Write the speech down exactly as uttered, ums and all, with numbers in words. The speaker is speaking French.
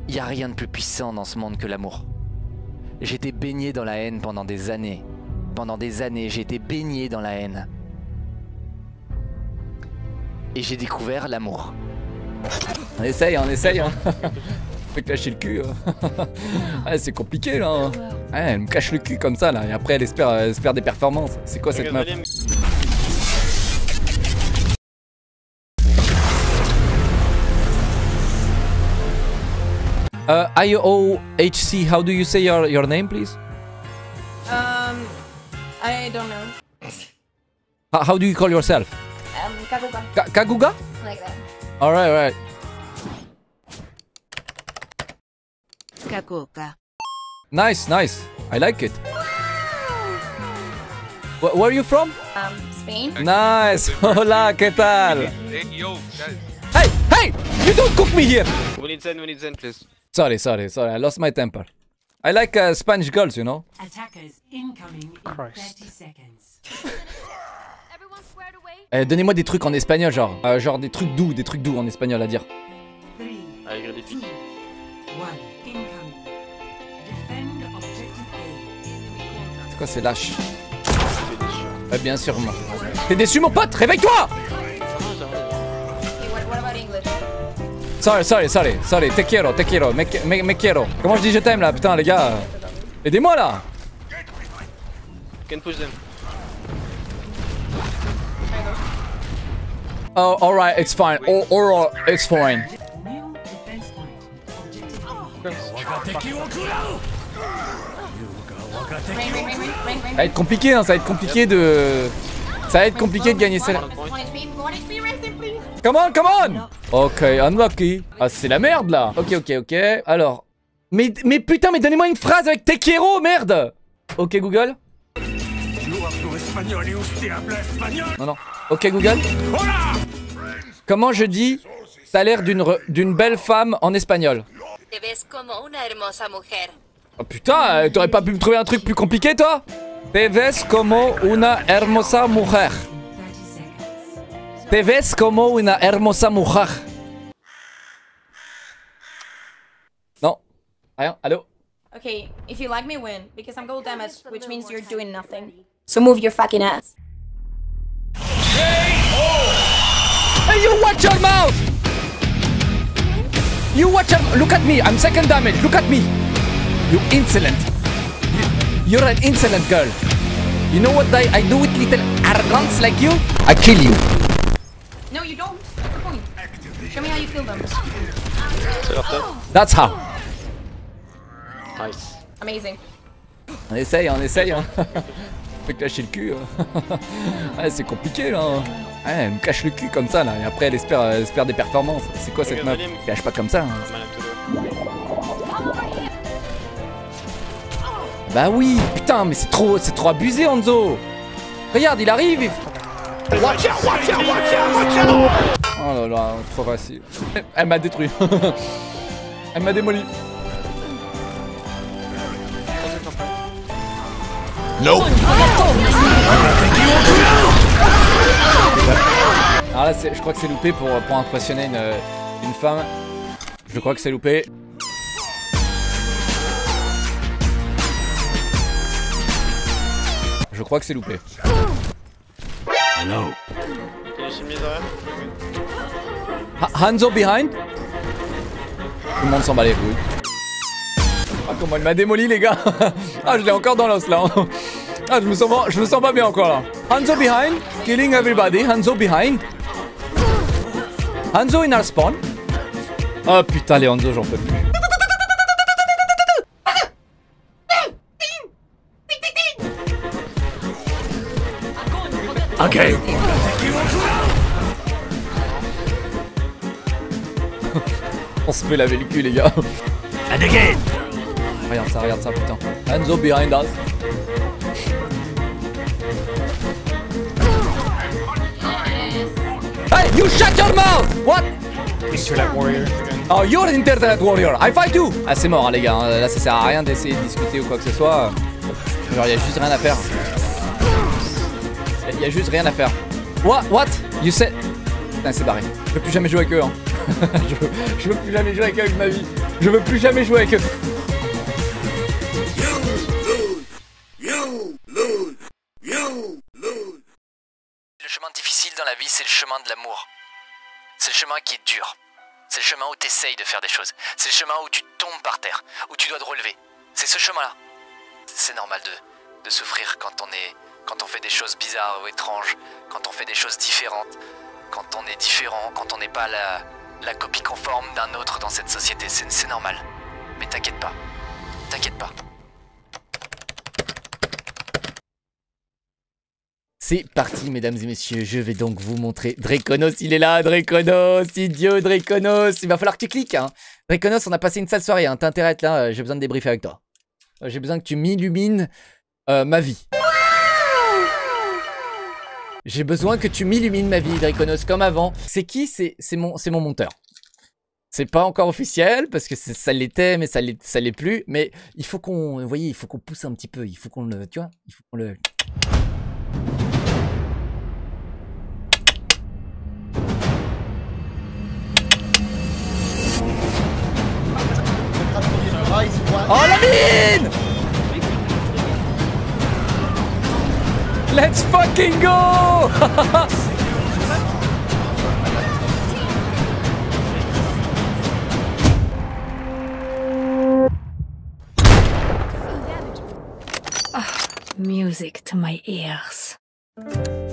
Y a rien de plus puissant dans ce monde que l'amour. J'étais baigné dans la haine pendant des années. Pendant des années, j'ai été baigné dans la haine. Et j'ai découvert l'amour. On essaye, on essaye. Hein. Fait cacher le cul. Ah, c'est compliqué là. Hein. Ouais, elle me cache le cul comme ça là. Et après, elle espère, elle espère des performances. C'est quoi cette meuf? Uh, I O H C, how do you say your, your name, please? Um, I don't know. How, how do you call yourself? Um, Kaguga. Ka Kaguga? Like that. Alright, alright. Kaguga. Nice, nice. I like it. Wh where are you from? Um, Spain. Nice. Hola, ¿qué tal? Hey, yo, guys. Hey, hey! You don't cook me here! We need Zen, we need Zen, please. Sorry, sorry, sorry. I lost my temper. I like uh, Spanish girls, you know? Attackers incoming in thirty seconds. Eh, donnez-moi des trucs en espagnol, genre. Euh, genre des trucs doux, des trucs doux en espagnol à dire. three, Avec des pics. one, incoming. Defend objective A. C'est quoi ces lâches? Ouais, bien sûr, moi. T'es déçu, mon pote? Réveille-toi! Okay, what, what about English? Sorry, sorry, sorry, sorry. Te quiero, te quiero, me, me, me quiero. Comment je dis je t'aime là? Putain, les gars. Aidez-moi là! Can push them. Oh, alright, it's fine. Oh, alright, it's fine. New defense point. Objective Rain, rain, rain, rain, rain, rain. Ça va être compliqué, hein, ça va être compliqué de... Ça va être compliqué de gagner celle-là. One H P, one H P, rest him, please. Come on, come on! Ok, unlucky. Ah, c'est la merde là. Ok, ok, ok. Alors... Mais, mais putain, mais donnez-moi une phrase avec Te quiero, merde! Ok, Google? Non, non. Ok, Google? Comment je dis t'as l'air d'une d'une belle femme en espagnol? Te ves como una hermosa mujer. Oh putain, euh, t'aurais pas pu me trouver un truc plus compliqué, toi? Te ves como una hermosa mujer. seconds. Te ves como una hermosa mujer. Non. Rien. Allô? Okay, if you like me, win, because I'm gold damage, which means you're doing nothing. So move your fucking ass. Hey, you watch your mouth! You watch your... Look at me, I'm second damage, look at me! You insolent! You, you're an insolent girl. You know what I, I do with little arrogance like you? I kill you. No, you don't. That's the point. Show me how you kill them. C'est leur top. That's how. Nice. Amazing. On essaye, on essaye. Hein. Fait cacher le cul. Hein. Ouais, c'est compliqué là. Hein. Ouais, elle me cache le cul comme ça là. Et après elle espère, elle espère des performances. C'est quoi cette meuf? Elle cache pas comme ça. Hein. Bah oui, putain, mais c'est trop, c'est trop abusé, Hanzo. Regarde, il arrive. Il... Watch out, watch out, watch out, watch out. Oh là là, trop facile. Elle m'a détruit. Elle m'a démoli. No. Alors là, je crois que c'est loupé pour, pour impressionner une, une femme. Je crois que c'est loupé. Je crois que c'est loupé. Can you see me there? Ha Hanzo behind. Tout le monde s'en bat les couilles. Ah, comment elle m'a démoli, les gars. Ah, je l'ai encore dans l'os là. Ah, je me sens pas, je me sens pas bien encore là. Hanzo behind, killing everybody. Hanzo behind. Hanzo in our spawn. Oh putain, les Hanzo, j'en peux plus. Ok. On se fait laver le cul, les gars. Regarde ça, regarde ça, putain. Hanzo behind us. Hey, you shut your mouth! What? Internet warrior. Oh, you're internet warrior. I fight you. Ah, c'est mort, hein, les gars. Là, ça sert à rien d'essayer de discuter ou quoi que ce soit. Genre, y a juste rien à faire. Y a juste rien à faire. What? What? You said... Putain, c'est barré. Je peux plus jamais jouer avec eux, hein. je, veux, je veux plus jamais jouer avec eux de ma vie. Je veux plus jamais jouer avec eux. Le chemin difficile dans la vie, c'est le chemin de l'amour. C'est le chemin qui est dur. C'est le chemin où tu essayes de faire des choses. C'est le chemin où tu tombes par terre, où tu dois te relever. C'est ce chemin-là. C'est normal de, de souffrir quand on est, quand on fait des choses bizarres ou étranges, quand on fait des choses différentes, quand on est différent, quand on n'est pas la, la copie conforme d'un autre dans cette société. C'est, c'est normal. Mais t'inquiète pas. T'inquiète pas. C'est parti, mesdames et messieurs, je vais donc vous montrer. Draconos, il est là, Draconos, idiot, Draconos. Il va falloir que tu cliques, hein. Draconos, on a passé une sale soirée, hein. T'as intérêt à être là, euh, j'ai besoin de débriefer avec toi. Euh, j'ai besoin que tu m'illumines euh, ma vie. J'ai besoin que tu m'illumines ma vie, Draconos, comme avant. C'est qui? C'est mon, mon monteur. C'est pas encore officiel, parce que ça l'était, mais ça l'est plus. Mais il faut qu'on, vous voyez, il faut qu'on pousse un petit peu, il faut qu'on le, tu vois, il faut qu'on le... Oh la mine! Let's fucking go! Music to my ears.